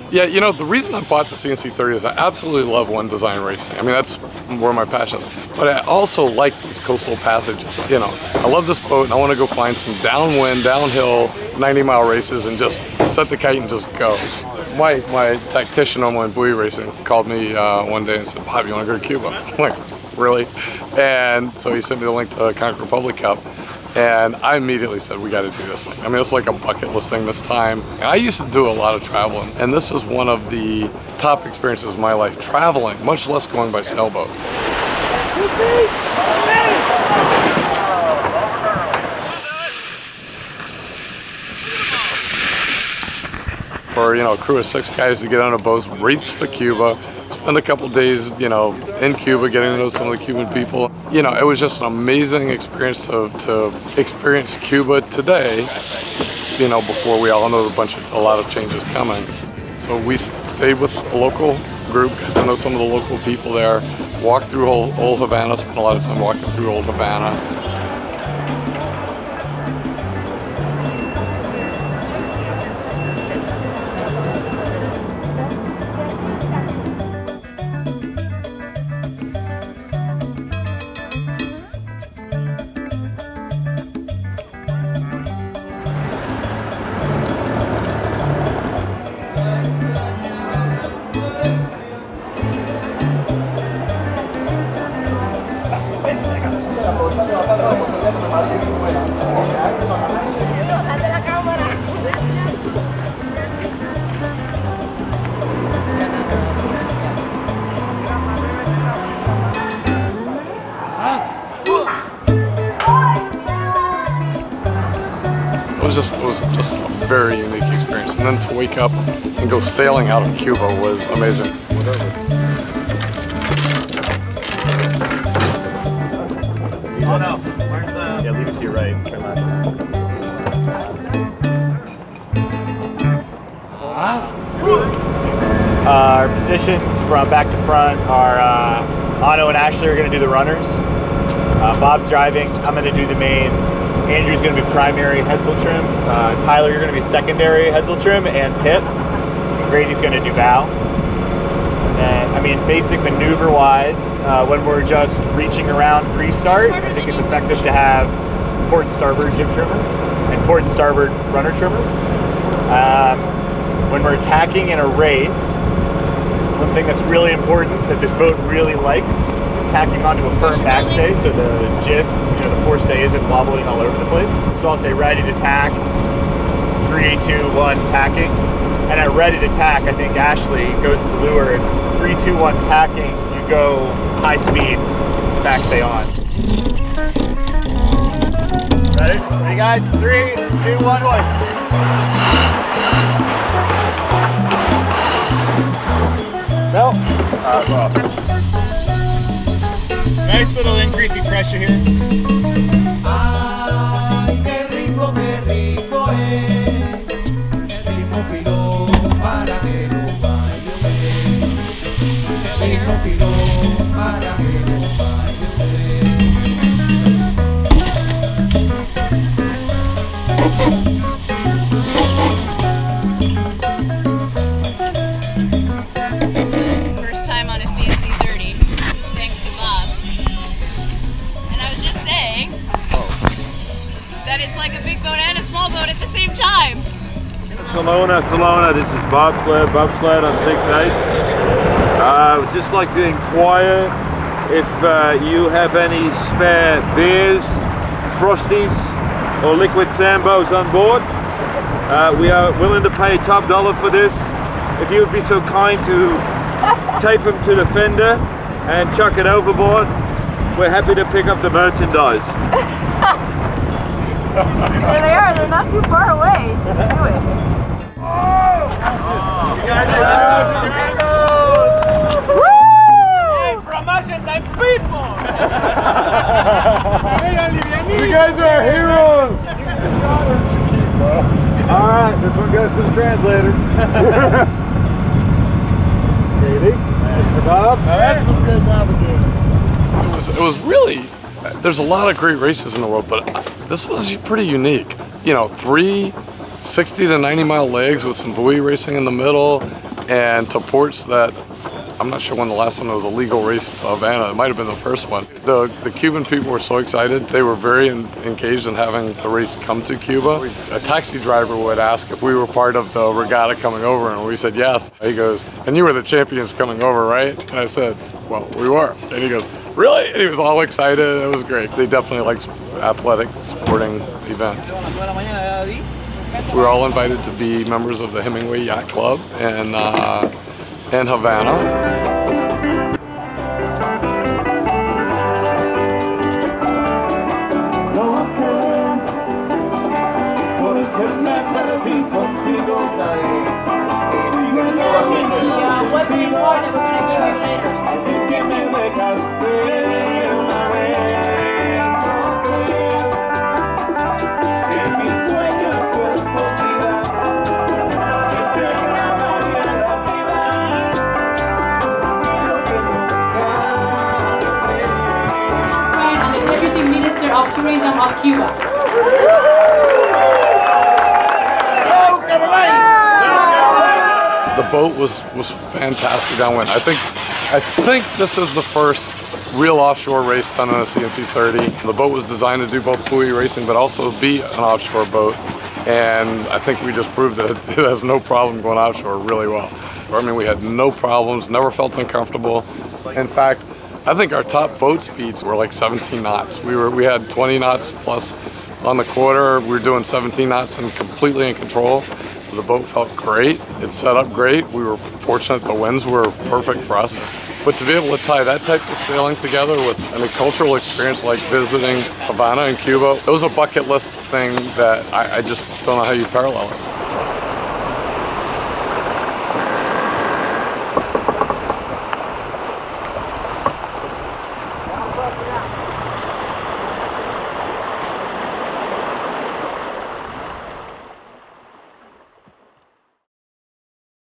Yeah, you know, the reason I bought the CNC 30 is I absolutely love one design racing. I mean, that's where my passion is. But I also like these coastal passages. You know, I love this boat and I want to go find some downwind, downhill, 90-mile races and just set the kite and just go. My tactician on my buoy racing called me one day and said, Bob, you want to go to Cuba? I'm like, really? And so he sent me the link to the Conch Republic Cup. And I immediately said, we got to do this thing. I mean, it's like a bucket list thing this time. And I used to do a lot of traveling, and this is one of the top experiences of my life, traveling, much less going by sailboat. For, you know, a crew of 6 guys to get on a boat, reach to Cuba, spend a couple days, you know, in Cuba, getting to know some of the Cuban people. You know, it was just an amazing experience to experience Cuba today, you know, before we all know a lot of changes coming. So we stayed with a local group, got to know some of the local people there, walked through Old Havana, spent a lot of time walking through Old Havana. It was just a very unique experience, and then to wake up and go sailing out of Cuba was amazing. Oh no, where's the... Yeah, leave it to your right. Our positions from back to front are Ano and Ashley are going to do the runners. Bob's driving. I'm going to do the main. Andrew's going to be primary headsail trim. Tyler, you're going to be secondary headsail trim and pip. Grady's going to do bow. And I mean, basic maneuver-wise, when we're just reaching around pre-start, I think it's effective to have port and starboard jib trimmers and port and starboard runner trimmers. When we're attacking in a race, one thing that's really important that this boat really likes is tacking onto a firm backstay, so the jib, you know, the forestay isn't wobbling all over the place. So I'll say ready to tack, 3, 2, 1, tacking. And at ready to tack, I think Ashley goes to lure, and 3, 2, 1, tacking, you go high speed, backstay on. Ready? Ready guys? 3, 2, 1, 1. No? Well. Nice little increasing pressure here. Ay, qué rico es. El ritmo filo para que lo baile. El ritmo filo para que lo First time on a CNC 30, thanks to Bob. And I was just saying that it's like a big boat and a small boat at the same time. Salona, this is Bobsled on 6/8. Just like to inquire if you have any spare beers, frosties, or liquid sambos on board. We are willing to pay top dollar for this. If you would be so kind to tape them to the fender and chuck it overboard, we're happy to pick up the merchandise. There they are, they're not too far away. Just do it. Oh! You guys are Woo! Hey, from Argentine people! You guys are heroes! Alright, this one goes to the translator. Katie, Mr. Bob. That's some good navigating. It was really, there's a lot of great races in the world, but this was pretty unique. You know, 3 60 to 90 mile legs with some buoy racing in the middle, and to ports that I'm not sure when the last time there was a legal race to Havana. It might have been the first one. The Cuban people were so excited. They were very engaged in having the race come to Cuba. A taxi driver would ask if we were part of the regatta coming over, and we said yes. He goes, "And you were the champions coming over, right?" And I said, "Well, we were." And he goes, "Really?" And he was all excited. It was great. They definitely like athletic, sporting events. We were all invited to be members of the Hemingway Yacht Club in Havana. What's the reward that we're going to give you later? And the Deputy Minister of Tourism of Cuba. The boat was fantastic downwind. I think this is the first real offshore race done on a CNC 30. The boat was designed to do both buoy racing, but also be an offshore boat. And I think we just proved that it has no problem going offshore really well. I mean, we had no problems, never felt uncomfortable. In fact, I think our top boat speeds were like 17 knots. We had 20 knots plus on the quarter. We were doing 17 knots and completely in control. The boat felt great. It set up great. We were fortunate the winds were perfect for us. But to be able to tie that type of sailing together with a cultural experience like visiting Havana and Cuba, it was a bucket list thing that I just don't know how you parallel it.